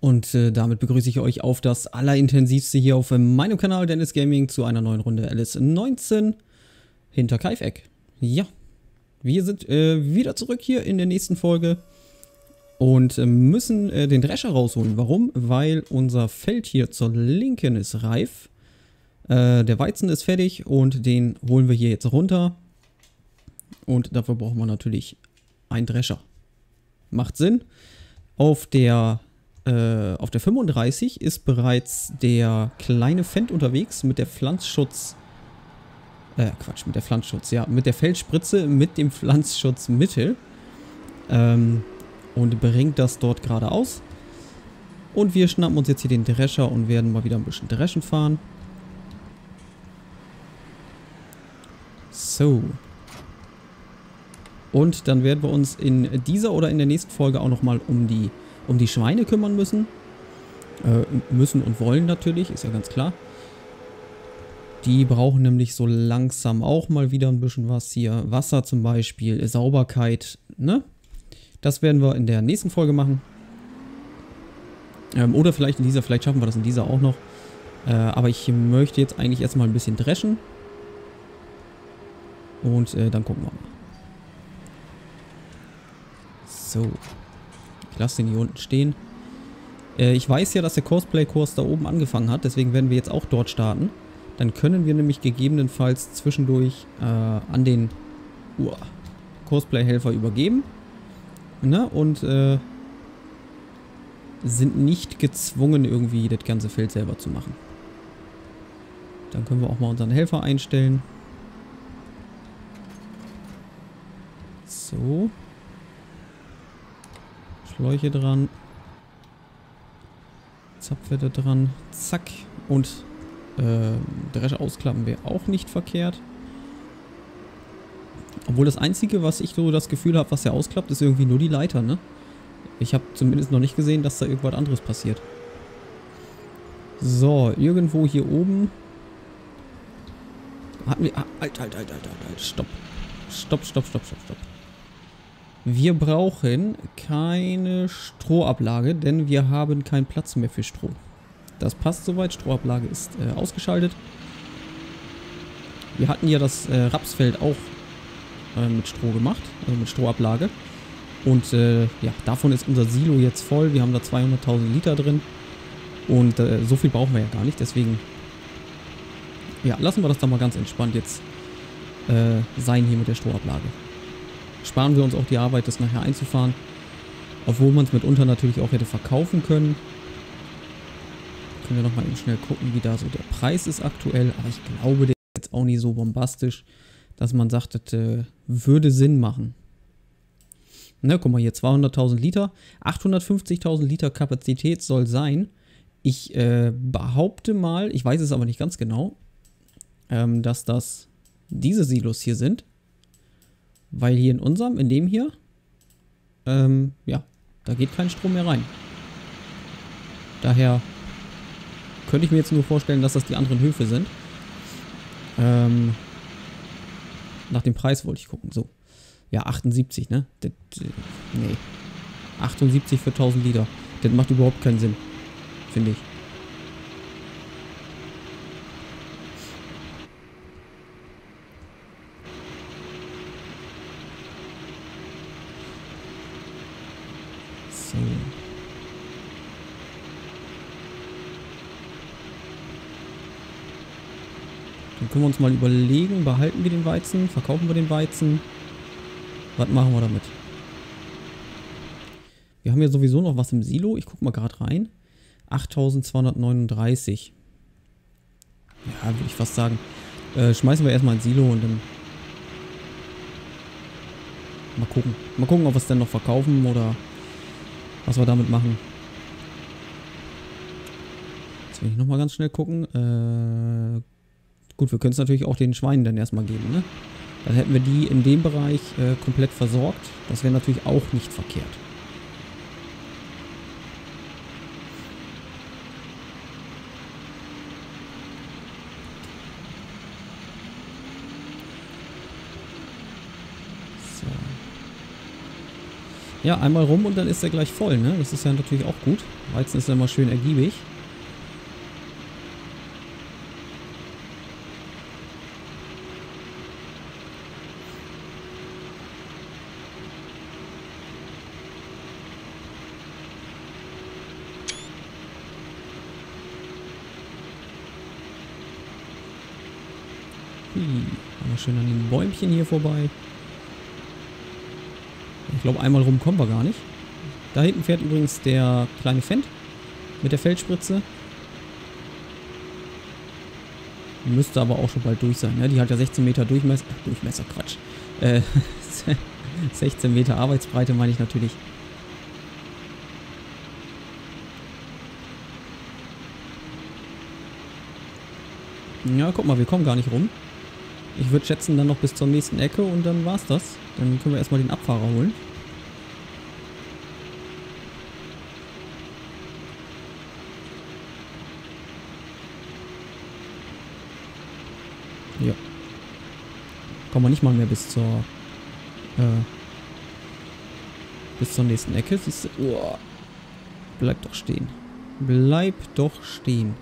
Und damit begrüße ich euch auf das allerintensivste hier auf meinem Kanal Dennis Gaming zu einer neuen Runde LS19 hinter Kaifeck. Ja, wir sind wieder zurück hier in der nächsten Folge und müssen den Drescher rausholen. Warum? Weil unser Feld hier zur Linken ist reif. Der Weizen ist fertig und den holen wir hier jetzt runter. Und dafür brauchen wir natürlich einen Drescher. Macht Sinn. Auf der 35 ist bereits der kleine Fendt unterwegs mit der Pflanzschutz... mit der Pflanzschutz, ja. Mit der Feldspritze, mit dem Pflanzschutzmittel. Und bringt das dort geradeaus. Und wir schnappen uns jetzt hier den Drescher und werden mal wieder ein bisschen dreschen fahren. So. Und dann werden wir uns in dieser oder in der nächsten Folge auch nochmal um die Schweine kümmern müssen. Müssen und wollen natürlich, ist ja ganz klar. Die brauchen nämlich so langsam auch mal wieder ein bisschen was hier. Wasser zum Beispiel, Sauberkeit, ne? Das werden wir in der nächsten Folge machen. Oder vielleicht in dieser, vielleicht schaffen wir das in dieser auch noch. Aber ich möchte jetzt eigentlich erstmal ein bisschen dreschen. Und dann gucken wir mal. So. Ich lasse den hier unten stehen. Ich weiß ja, dass der Cosplay-Kurs da oben angefangen hat. Deswegen werden wir jetzt auch dort starten. Dann können wir nämlich gegebenenfalls zwischendurch an den Cosplay-Helfer übergeben. Ne? Und sind nicht gezwungen, irgendwie das ganze Feld selber zu machen. Dann können wir auch mal unseren Helfer einstellen. So. Schläuche dran. Zapfwette dran. Zack. Und Drescher ausklappen wäre auch nicht verkehrt. Obwohl das Einzige, was ich so das Gefühl habe, was er ausklappt, ist irgendwie nur die Leiter, ne? Ich habe zumindest noch nicht gesehen, dass da irgendwas anderes passiert. So, irgendwo hier oben hatten wir... Halt. Stopp. Stopp. Wir brauchen keine Strohablage, denn wir haben keinen Platz mehr für Stroh. Das passt soweit. Strohablage ist ausgeschaltet. Wir hatten ja das Rapsfeld auch mit Stroh gemacht, also mit Strohablage. Und ja, davon ist unser Silo jetzt voll. Wir haben da 200.000 Liter drin. Und so viel brauchen wir ja gar nicht. Deswegen, ja, lassen wir das da mal ganz entspannt jetzt sein hier mit der Strohablage. Sparen wir uns auch die Arbeit, das nachher einzufahren. Obwohl man es mitunter natürlich auch hätte verkaufen können. Können wir nochmal eben schnell gucken, wie da so der Preis ist aktuell. Aber ich glaube, der ist jetzt auch nicht so bombastisch, dass man sagt, das würde Sinn machen. Ne, guck mal hier, 200.000 Liter. 850.000 Liter Kapazität soll sein. Ich behaupte mal, ich weiß es aber nicht ganz genau, dass das diese Silos hier sind. Weil hier in dem hier, ja, da geht kein Strom mehr rein. Daher könnte ich mir jetzt nur vorstellen, dass das die anderen Höfe sind. Nach dem Preis wollte ich gucken. So. Ja, 78, ne? Nee. 78 für 1000 Liter. Das macht überhaupt keinen Sinn. Finde ich. So. Dann können wir uns mal überlegen, behalten wir den Weizen, verkaufen wir den Weizen. Was machen wir damit? Wir haben ja sowieso noch was im Silo. Ich gucke mal gerade rein. 8.239. Ja, würde ich fast sagen. Schmeißen wir erstmal ins Silo und dann mal gucken. Mal gucken, ob wir es dann noch verkaufen oder was wir damit machen. Jetzt will ich nochmal ganz schnell gucken. Gut, wir können es natürlich auch den Schweinen dann erstmal geben, ne? Dann hätten wir die in dem Bereich komplett versorgt. Das wäre natürlich auch nicht verkehrt. Ja, einmal rum und dann ist er gleich voll, ne? Das ist ja natürlich auch gut. Weizen ist ja immer schön ergiebig. Mal schön an den Bäumchen hier vorbei. Ich glaube, einmal rum kommen wir gar nicht. Da hinten fährt übrigens der kleine Fendt mit der Feldspritze. Müsste aber auch schon bald durch sein. Ne? Die hat ja 16 Meter Durchmesser. Durchmesser, Quatsch. 16 Meter Arbeitsbreite meine ich natürlich. Ja, guck mal, wir kommen gar nicht rum. Ich würde schätzen, dann noch bis zur nächsten Ecke und dann war's das. Dann können wir erstmal den Abfahrer holen. Ja. Kommen wir nicht mal mehr bis zur nächsten Ecke. Siehst du? Uah. Bleib doch stehen. Bleib doch stehen.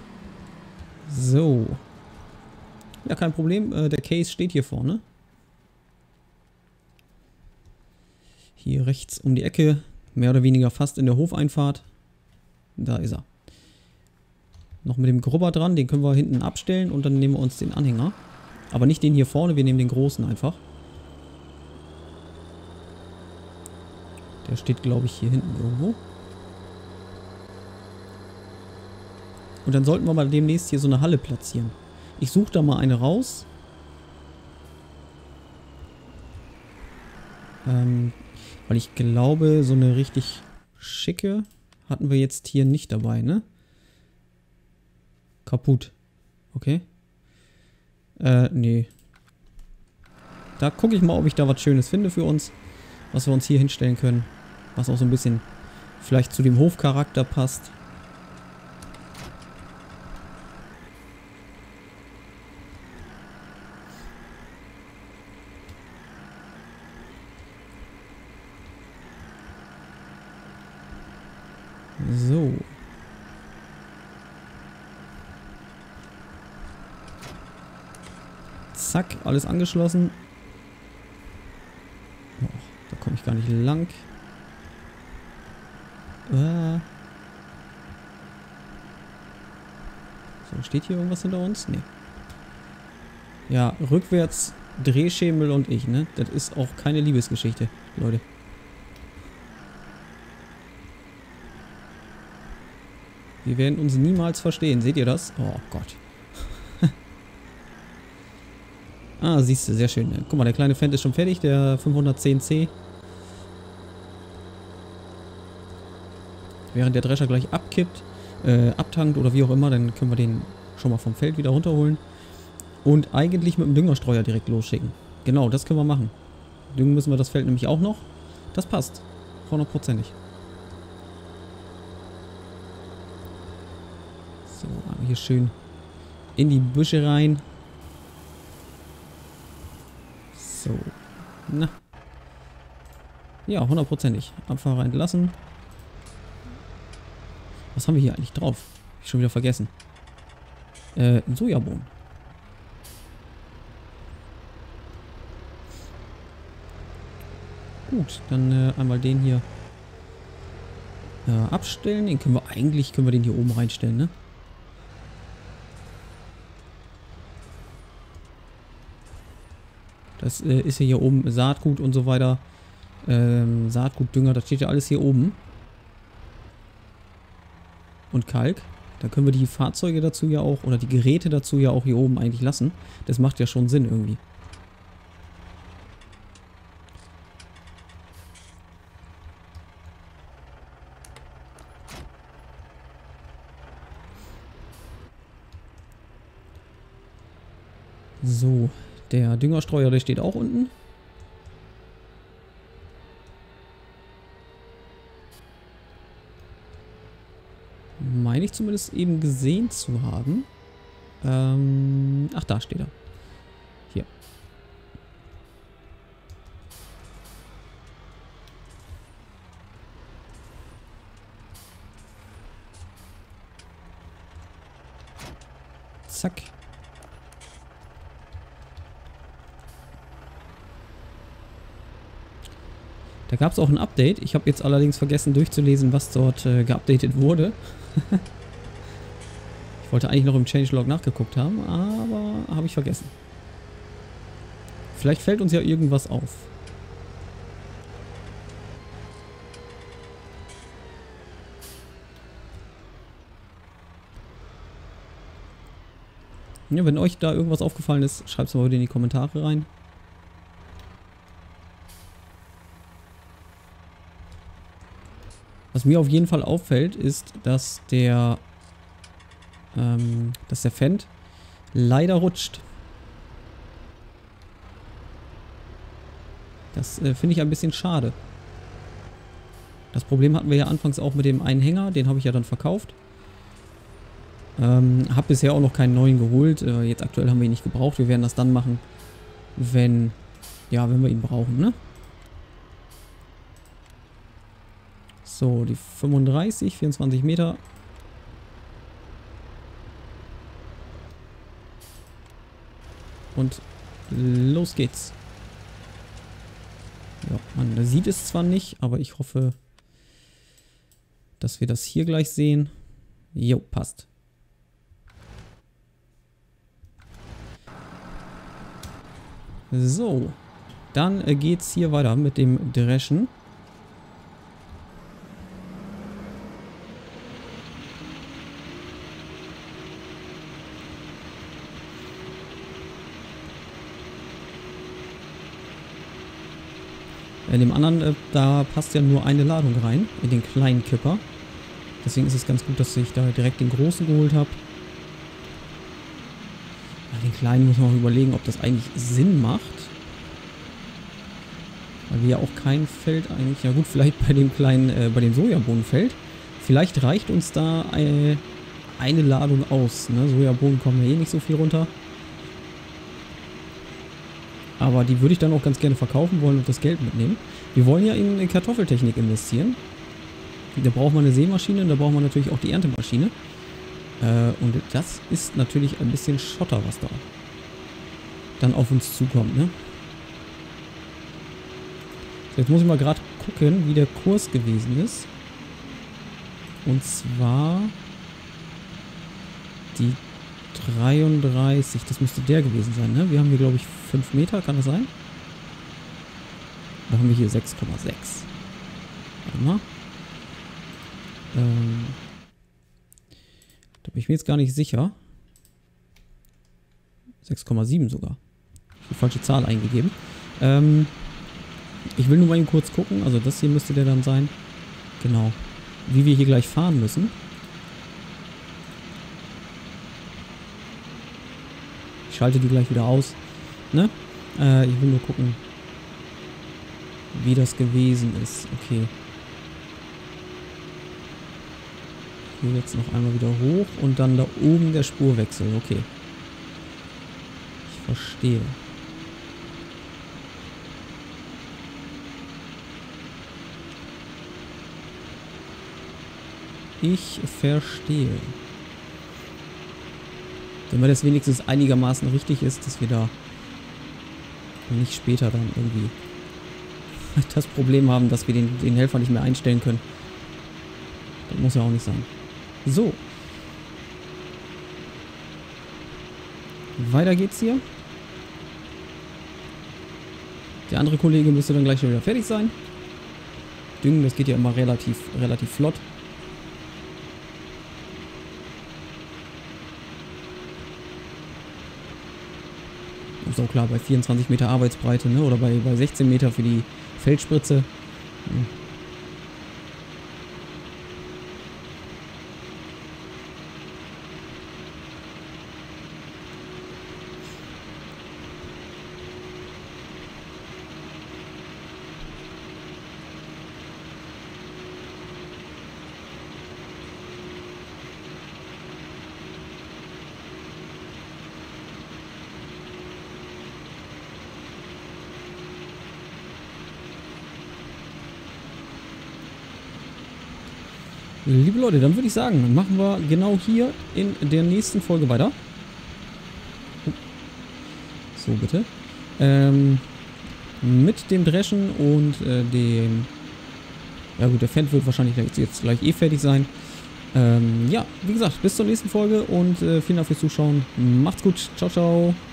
So. Ja, kein Problem. Der Case steht hier vorne. Hier rechts um die Ecke. Mehr oder weniger fast in der Hofeinfahrt. Da ist er. Noch mit dem Grubber dran. Den können wir hinten abstellen und dann nehmen wir uns den Anhänger. Aber nicht den hier vorne. Wir nehmen den großen einfach. Der steht, glaube ich, hier hinten irgendwo. Und dann sollten wir mal demnächst hier so eine Halle platzieren. Ich suche da mal eine raus. Weil ich glaube, so eine richtig schicke hatten wir jetzt hier nicht dabei, ne? Kaputt. Okay. Nee. Da gucke ich mal, ob ich da was Schönes finde für uns. Was wir uns hier hinstellen können. Was auch so ein bisschen vielleicht zu dem Hofcharakter passt. So. Zack, alles angeschlossen. Oh, da komme ich gar nicht lang. So, steht hier irgendwas hinter uns? Nee. Ja, rückwärts, Drehschemel und ich, ne? Das ist auch keine Liebesgeschichte, Leute. Wir werden uns niemals verstehen. Seht ihr das? Oh Gott. Ah, siehst du, sehr schön. Guck mal, der kleine Fendt ist schon fertig, der 510C. Während der Drescher gleich abkippt, abtankt oder wie auch immer, dann können wir den schon mal vom Feld wieder runterholen. Und eigentlich mit dem Düngerstreuer direkt losschicken. Genau, das können wir machen. Düngen müssen wir das Feld nämlich auch noch. Das passt. 100%ig. So, hier schön in die Büsche rein. So. Na. Ja, 100%ig. Abfahrer entlassen. Was haben wir hier eigentlich drauf? Hab ich schon wieder vergessen. Ein Sojabohnen. Gut, dann einmal den hier abstellen. Den können wir den hier oben reinstellen, ne? Das ist ja hier oben Saatgut und so weiter. Saatgutdünger, das steht ja alles hier oben. Und Kalk. Da können wir die Fahrzeuge dazu ja auch, oder die Geräte dazu ja auch hier oben eigentlich lassen. Das macht ja schon Sinn irgendwie. So, der Düngerstreuer, der steht auch unten. Meine ich zumindest eben gesehen zu haben. Ach, da steht er. Hier. Zack. Da gab es auch ein Update. Ich habe jetzt allerdings vergessen durchzulesen, was dort geupdatet wurde. Ich wollte eigentlich noch im Changelog nachgeguckt haben, aber habe ich vergessen. Vielleicht fällt uns ja irgendwas auf. Ja, wenn euch da irgendwas aufgefallen ist, schreibt es mal bitte in die Kommentare rein. Was mir auf jeden Fall auffällt, ist, dass der Fendt leider rutscht. Das finde ich ein bisschen schade. Das Problem hatten wir ja anfangs auch mit dem einen Hänger, den habe ich ja dann verkauft. Habe bisher auch noch keinen neuen geholt. Jetzt aktuell haben wir ihn nicht gebraucht. Wir werden das dann machen, wenn wir ihn brauchen, ne? So, die 35, 24 Meter. Und los geht's. Ja, man sieht es zwar nicht, aber ich hoffe, dass wir das hier gleich sehen. Jo, passt. So, dann geht's hier weiter mit dem Dreschen. In dem anderen, da passt ja nur eine Ladung rein, in den kleinen Kipper. Deswegen ist es ganz gut, dass ich da direkt den großen geholt habe. Ja, den kleinen muss man auch überlegen, ob das eigentlich Sinn macht. Weil wir ja auch kein Feld eigentlich... Ja gut, vielleicht bei dem kleinen, bei dem Sojabohnenfeld. Vielleicht reicht uns da eine Ladung aus. Ne? Sojabohnen kommen ja eh nicht so viel runter. Aber die würde ich dann auch ganz gerne verkaufen wollen und das Geld mitnehmen. Wir wollen ja in Kartoffeltechnik investieren. Da braucht man eine Sämaschine und da braucht man natürlich auch die Erntemaschine. Und das ist natürlich ein bisschen Schotter, was da dann auf uns zukommt, ne? So, jetzt muss ich mal gerade gucken, wie der Kurs gewesen ist. Und zwar die 33, das müsste der gewesen sein, ne? Wir haben hier, glaube ich, 5 Meter, kann das sein? Da haben wir hier 6,6. Warte mal. Da bin ich mir jetzt gar nicht sicher. 6,7 sogar. Die falsche Zahl eingegeben. Ich will nur mal eben kurz gucken. Also das hier müsste der dann sein. Genau. Wie wir hier gleich fahren müssen. Ich schalte die gleich wieder aus. Ne? Ich will nur gucken, wie das gewesen ist. Okay. Hier jetzt noch einmal wieder hoch und dann da oben der Spurwechsel. Okay. Ich verstehe. Ich verstehe. Wenn das wenigstens einigermaßen richtig ist, dass wir da nicht später dann irgendwie das Problem haben, dass wir den Helfer nicht mehr einstellen können. Das muss ja auch nicht sein. So. Weiter geht's hier. Der andere Kollege müsste dann gleich schon wieder fertig sein. Düngen, das geht ja immer relativ flott. Ist auch klar, bei 24 Meter Arbeitsbreite, ne? Oder bei 16 Meter für die Feldspritze. Liebe Leute, dann würde ich sagen, machen wir genau hier in der nächsten Folge weiter. So, bitte. Mit dem Dreschen und dem... Ja gut, der Fendt wird wahrscheinlich jetzt gleich eh fertig sein. Ja, wie gesagt, bis zur nächsten Folge und vielen Dank fürs Zuschauen. Macht's gut. Ciao, ciao.